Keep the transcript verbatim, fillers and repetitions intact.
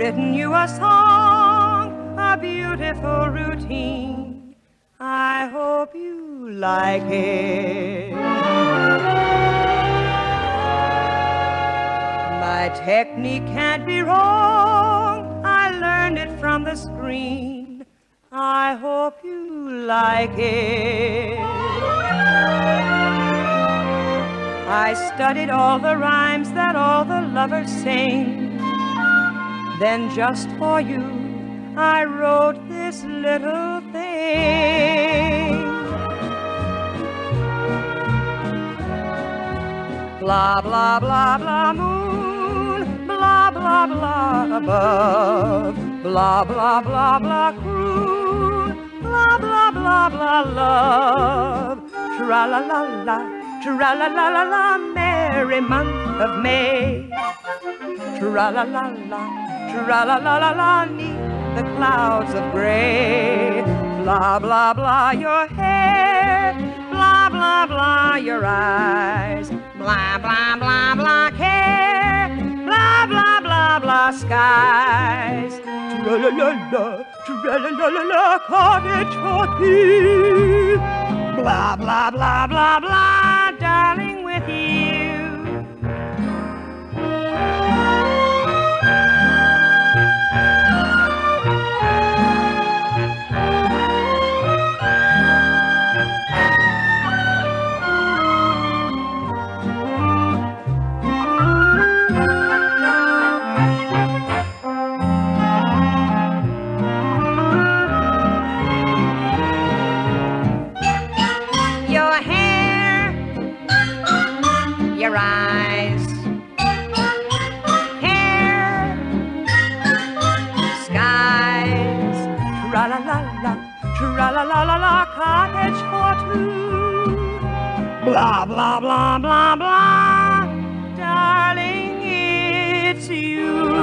written you a song, a beautiful routine. I hope you like it. My technique can't be wrong. I learned it from the screen. I hope you like it. I studied all the rhymes that all the lovers sing. Then just for you, I wrote this little thing. Blah, blah, blah, blah, moon, blah, blah, blah, above, blah, blah, blah, blah, croon, blah, blah, blah, blah, love, tra-la-la-la, tra-la-la-la-la, merry month of May, tra-la-la-la, tra-la-la-la-la, neath the clouds of gray, blah, blah, blah, your hair, blah, blah, blah, your eyes, blah, blah, blah, blah, care, blah, blah, blah, blah, skies, tra-la-la-la, tra-la-la-la-la, cottage for tea, blah, blah, blah, blah, blah, darling, with you. Your eyes, hair, skies, tra-la-la-la, tra-la-la-la-la, cottage for two, blah, blah, blah, blah, blah, darling, it's you.